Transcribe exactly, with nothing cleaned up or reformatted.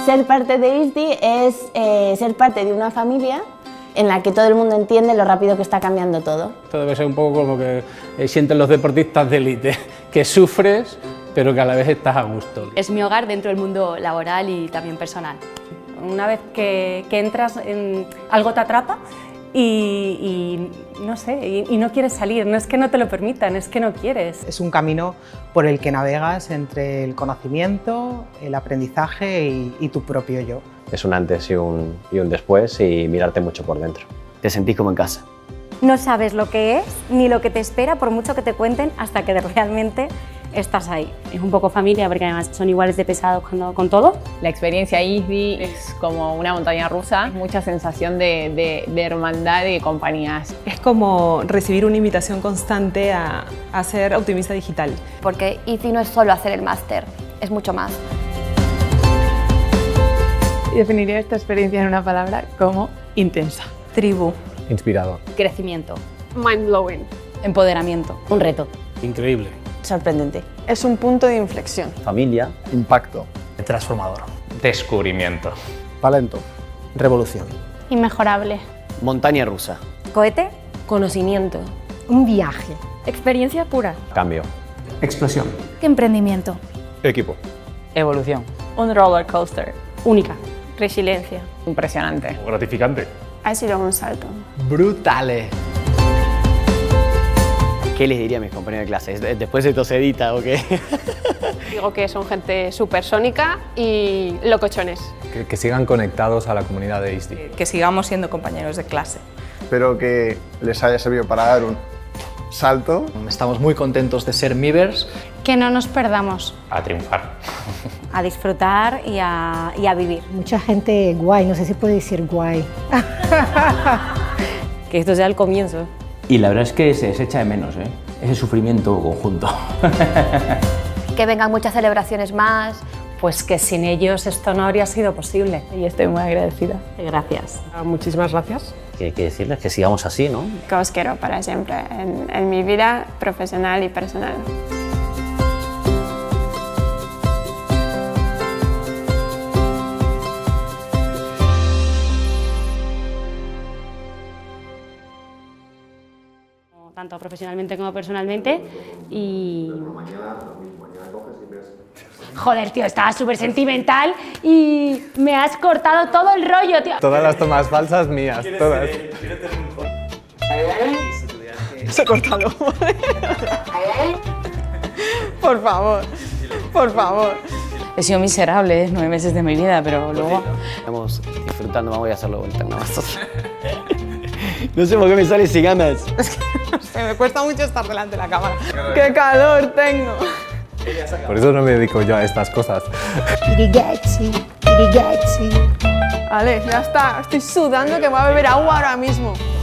Ser parte de I S D I es eh, ser parte de una familia en la que todo el mundo entiende lo rápido que está cambiando todo. Esto debe ser un poco como que eh, sienten los deportistas de élite, que sufres, pero que a la vez estás a gusto. Es mi hogar dentro del mundo laboral y también personal. Una vez que, que entras, en, algo te atrapa y, y no sé, y, y no quieres salir. No es que no te lo permitan, es que no quieres. Es un camino por el que navegas entre el conocimiento, el aprendizaje y, y tu propio yo. Es un antes y un, y un después y mirarte mucho por dentro. Te sentís como en casa. No sabes lo que es ni lo que te espera por mucho que te cuenten hasta que realmente estás ahí. Es un poco familia porque además son iguales de pesados cuando, con todo. La experiencia I S D I es como una montaña rusa, mucha sensación de, de, de hermandad y de compañías. Es como recibir una invitación constante a, a ser optimista digital. Porque I S D I no es solo hacer el máster, es mucho más. Definiría esta experiencia en una palabra como intensa. Tribu. Inspirador. Crecimiento. Mind-blowing. Empoderamiento. Un reto. Increíble. Sorprendente. Es un punto de inflexión. Familia. Impacto. Transformador. Descubrimiento. Talento. Revolución. Inmejorable. Montaña rusa. Cohete. Conocimiento. Un viaje. Experiencia pura. Cambio. Explosión. Emprendimiento. Equipo. Evolución. Un roller coaster. Única. Resiliencia. Impresionante. Gratificante. Ha sido un salto. Brutales. ¿Qué les diría a mis compañeros de clase? ¿Después de tosedita o qué? Digo que son gente supersónica y locochones. Que, que sigan conectados a la comunidad de I S D I. Que sigamos siendo compañeros de clase. Espero que les haya servido para dar un salto. Estamos muy contentos de ser Mivers. Que no nos perdamos. A triunfar. A disfrutar y a, y a vivir. Mucha gente guay, no sé si puede decir guay. Que esto sea el comienzo. Y la verdad es que se, se echa de menos, ¿eh? Ese sufrimiento conjunto. Que vengan muchas celebraciones más. Pues que sin ellos esto no habría sido posible. Y estoy muy agradecida. Gracias. Muchísimas gracias. Que hay que decirles que sigamos así, ¿no? Que os quiero para siempre en, en mi vida profesional y personal. Tanto profesionalmente como personalmente y... Joder, tío, estaba súper sentimental y me has cortado todo el rollo, tío. Todas las tomas falsas mías, todas. Se ha cortado. Por favor, por favor. He sido miserable, ¿eh? nueve meses de mi vida, pero luego... Estamos disfrutando, vamos a hacerlo de vuelta nada más. No sé por qué me sale sin ganas. Es que no sé, me cuesta mucho estar delante de la cámara. ¡Qué calor tengo! Por eso no me dedico yo a estas cosas. Irigazzi, irigazzi. Vale, ya está. Estoy sudando que voy a beber agua ahora mismo.